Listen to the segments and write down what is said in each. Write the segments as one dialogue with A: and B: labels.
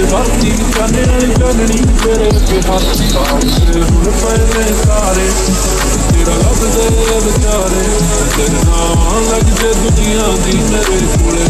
A: करती जाने वाली जाननी तेरे के हाथ सामने हुन पहले सारे तेरा लब दे बेचारे तेरे नाम लग जे दुनिया दी मेरे कोले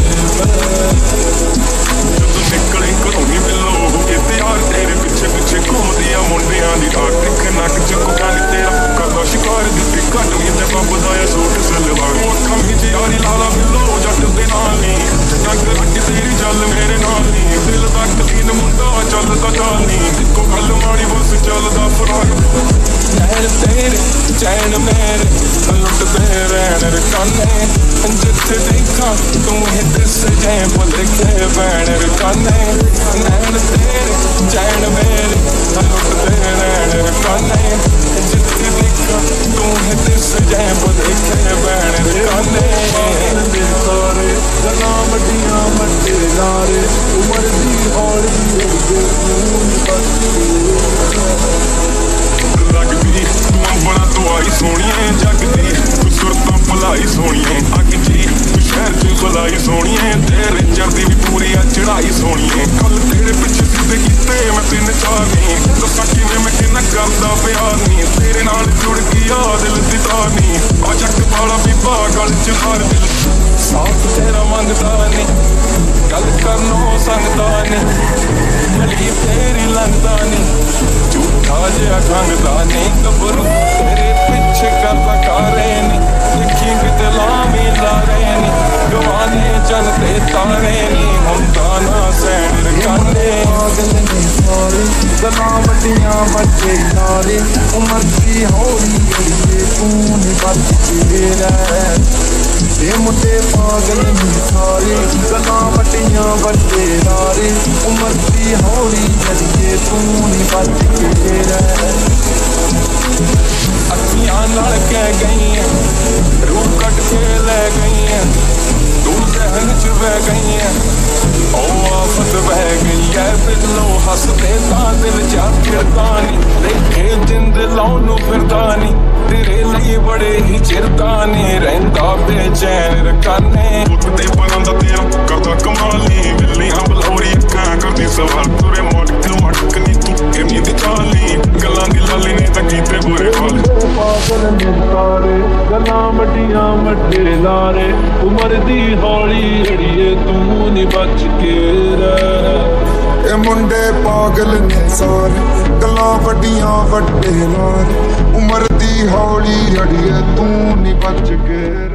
B: ਜਦੋਂ ਨਿਕਲੇ ਘਰੋਂ ਨੀ ਮਿਲੋ ਹੋ ਕੇ ਤਿਆਰ ਤੇਰੇ ਪਿੱਛੇ ਪਿੱਛੇ ਘੁੰਮਦੀਆਂ ਮੁੰਡਿਆਂ ਦੀ ਰਾਤ ਟਿਕ ਨੱਕ ਚੱਕੂਗਾ ਨੀ ਤੇਰਾ ਕਰਦਾ ਸ਼ਿਕਾਰ ਦਿੱਤੀ ਘੱਟ ਨੀ ਤੇ ਬੱਬ ਦਾ ਇਹ ਸੂਟ ਸਲਵਾਰ ਉਹ ਅੱਖਾਂ ਵਿੱਚ ਯਾਰੀ ਲਾਲਾ ਮਿਲੋ ਜੱਟ ਦੇ ਨਾਲ ਨੀ ਜੱਗ ਰੱਜ ਤੇਰੀ ਚੱਲ ਮੇਰੇ ਨਾਲ ਨੀ ਦਿਲ ਦਾ ਕਲੀਨ ਮੁੰਡਾ ਚੱਲਦਾ ਚਾਲ ਨੀ ਇੱਕੋ ਗੱਲ ਮਾੜੀ ਬਸ ਚੱਲਦਾ ਫਰਾਰ
A: नैन तेरे चैन मेरे लुटते रहने रकाने जिथे देखा तू ही दिस जाए भुलके भैन रकाने नैन तेरे चैन मेरे लुटते रहने रकाने जिथे देखा तू ही दिस जाए भुलके भैन रकाने सारे गल्लां वड्डियां वड्डे नारे उमर दी हौली
B: लगदी तू अंबड़ा तो आई सोनिए जगदी तू सुरतां भलाई सोनिए अग जी तू शहर च भलाई सोनिए तेरे चढ़दी भी पूरी चढ़ाई सोनिए कल तेरे पिछे सिद्धे कीते मैं 3-4 नी दस्सां किवें मैं किन्ना करदा प्यार नी तेरे नाल जुड़ गया दिल दी तार नी आ जग वाला बीबा गल च हार दिल साथ तेरा मंगदा नी गल करनो संगदा नी गली तेरी लंघदा नी झूठा जिहा खंघदा नी गबरू तेरे पिछे करदा कारे नी देखी किते लामी लारे नी गवाने चल ते तारे नी हुंदा ना सैन रकाने पागल ने सारे गल्लां वड्डियां वड्डे नारे उमर दी हौली अड़िए तू नी बच के रह ये मुंडे पागल ने सारे गल्लां वड्डियां वड्डे नारे उमर दी हौली अड़िए तू नी बच के रह अखियां नाल कह गई रूह कट के ले गई तू जहन च बह गई ओ आफत बह गई है बिल्लो हसदे तां दिल जा फिरदा नी लेखे जिंद लाउन नूं फिरदा नी तेरे लिए बड़े ही चिरदा नी रहिंदा बेचैन रकाने उठदे परां दा तेरा करदा कमाल नी बिल्लियां बलौरी अक्खां करदी सवाल तुरे मटक नी तू किन्नी दी चाल नी गल्लां दी लाली ने तां कीते बुरे हाल
A: पागल ने सारे गल्लां वड्डियां वड्डे नारे उमर दी हौली अड़िए तू नी बच के रह
C: ए मुंडे पागल ने सारे गल्लां वड्डियां वड्डे नारे उमर दी हौली अड़िए तू नी बच के